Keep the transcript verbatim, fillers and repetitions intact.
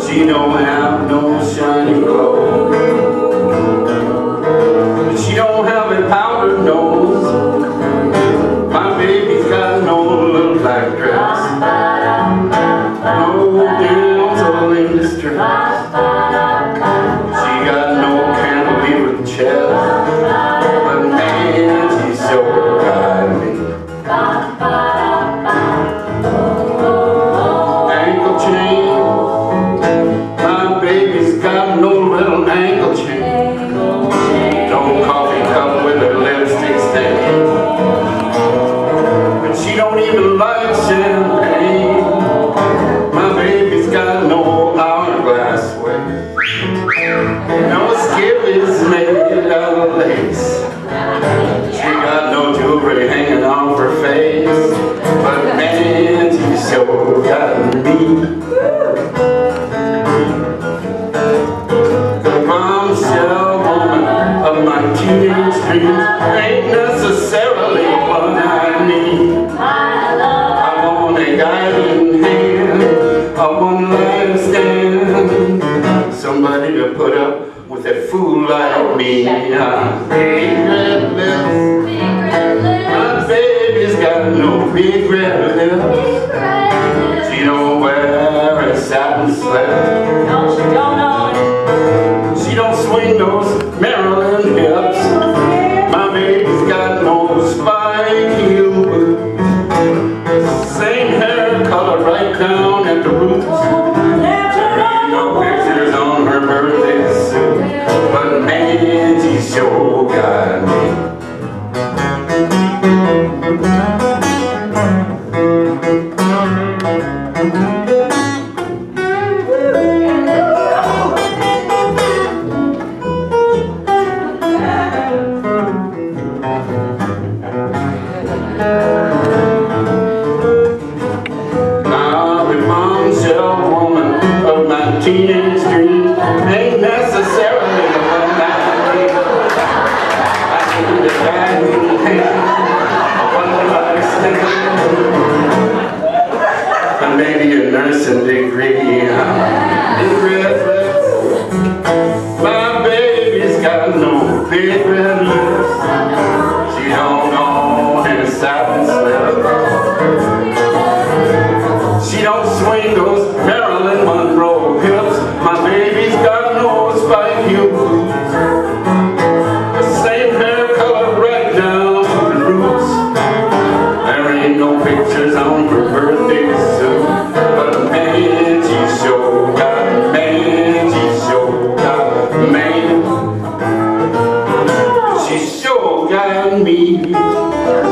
She don't have no shiny clothes. She don't have a powdered nose. My baby's got no little black dress. No damsel in distress. She got no cantilever chest. But man, she's so got me. Ankle chain. My baby's got no little ankle chain. No coffee cup with her lipstick stain. But she don't even like champagne. My baby's got no hourglass waist. No skillet's made out of lace. She got no jewelry hanging off her face. But man, she sure got me. The bombshell woman of my teenage dreams ain't necessarily what I need. I want a guiding hand, a one-night stand, somebody to put up with a fool like me. I'm big red lips. My baby's got no big red lips. She don't wear a satin slip. She don't swing those Maryland hips. My baby's got no spike heel boots. Same hair color right down at the roots. There ain't no pictures on her birthday suit. But man, she sure got me. Teenage dreams ain't necessarily the one that I need. I need a guiding hand, a one-night stand, and maybe a nursing degree. Big red lips. My baby's got no big red lips. She don't know any satin slip. She don't swing those Marilyn Monroe hips. My baby's got no spike heel boots. The same hair color right down to the roots. There ain't no pictures on her birthday suit. But man, she sure got man. She sure got man. She sure got me.